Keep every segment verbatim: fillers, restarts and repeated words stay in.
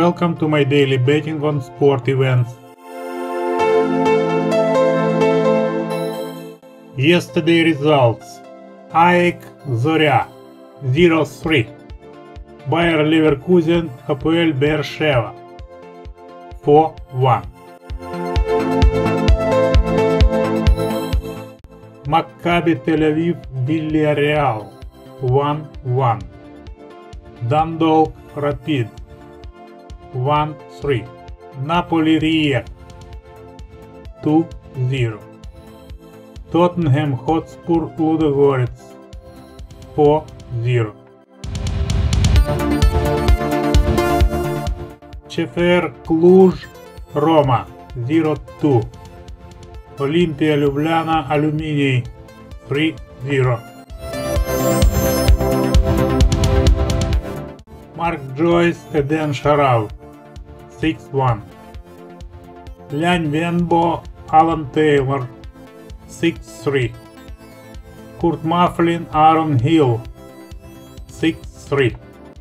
Welcome to my daily betting on sport events. Yesterday results: A E K Zorya zero three, Bayer Leverkusen Hapoel Be'er Sheva four one, Maccabi Tel Aviv Villarreal one one, Dundalk Rapid one three, Napoli Rijeka two zero, Tottenham Hotspur Ludogorets four zero, ЧФР Cluj Roma zero two, Olimpia Ljubljana Aluminij three zero, Mark Joyce Eden Sharav six one, Lyan Venbo Alan Taylor six three, Kurt Maflin Aaron Hill six three.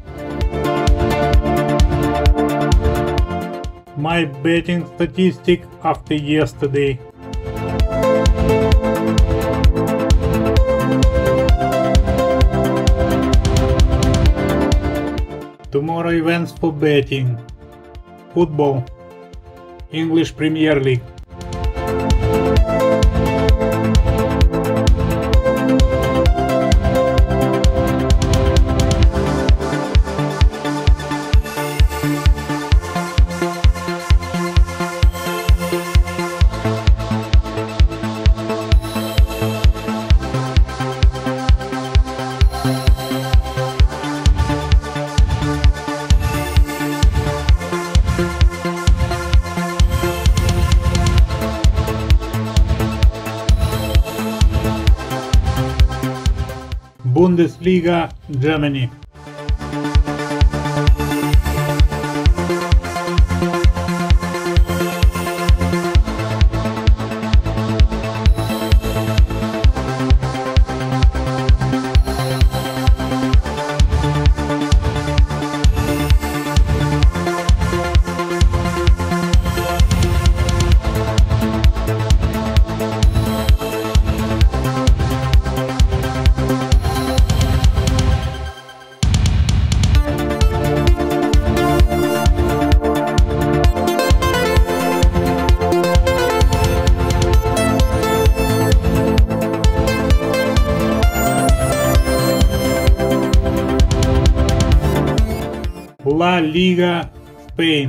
My betting statistic after yesterday: tomorrow events for betting: football, English Premier League. Bundesliga, Germany. La Liga, Spain.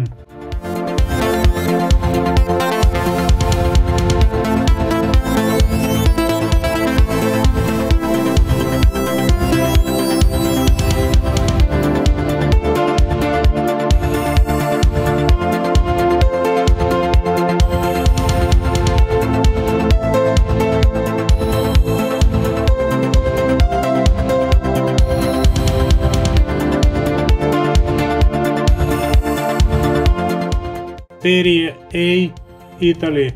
Serie A, Italy.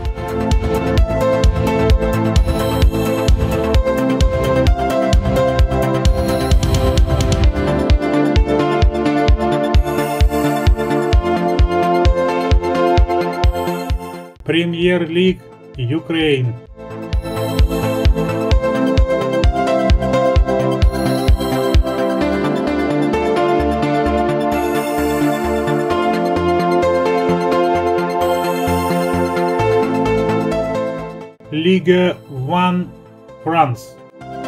Premier League, Ukraine. Ligue one, France.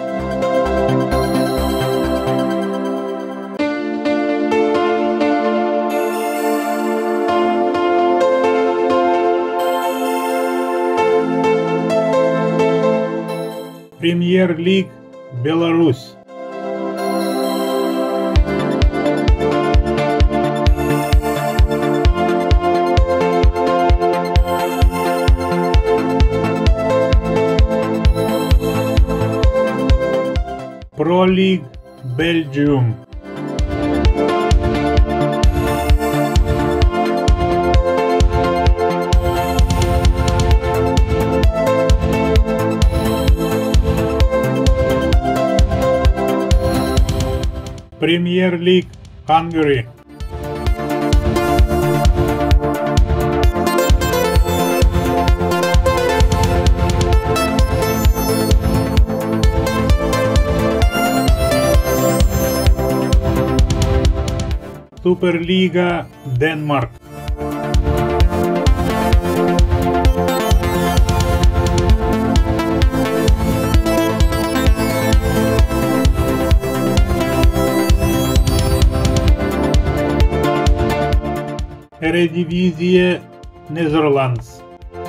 Premier League, Belarus. Pro League, Belgium. Premier League, Hungary. Superliga Denmark. Eredivisie Netherlands.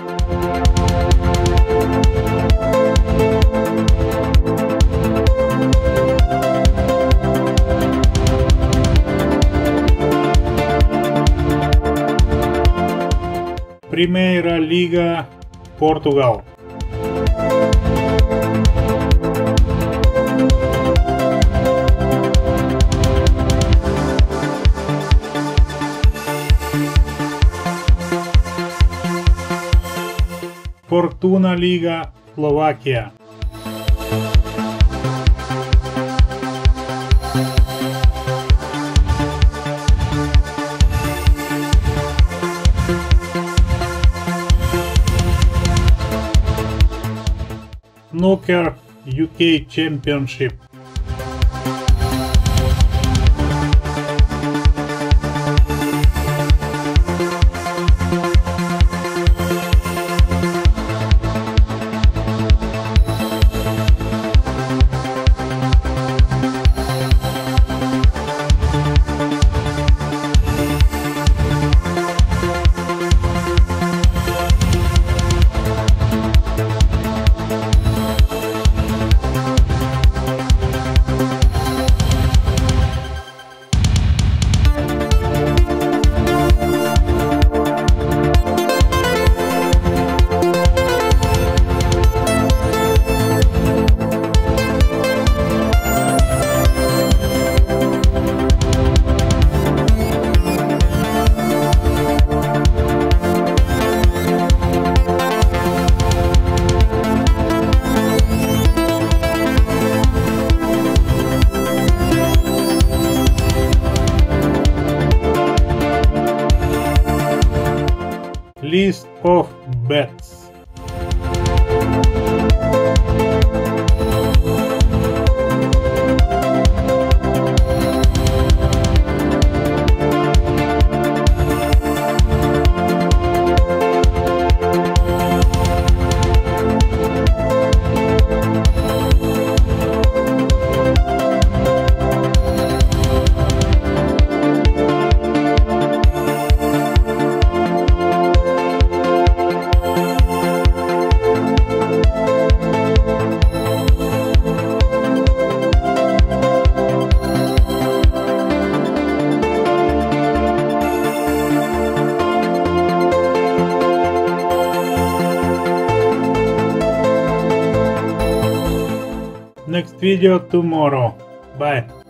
Primeira Liga Portugal. Fortuna Liga Slovakia. Snooker U K Championship. List of bets. Next video tomorrow. Bye.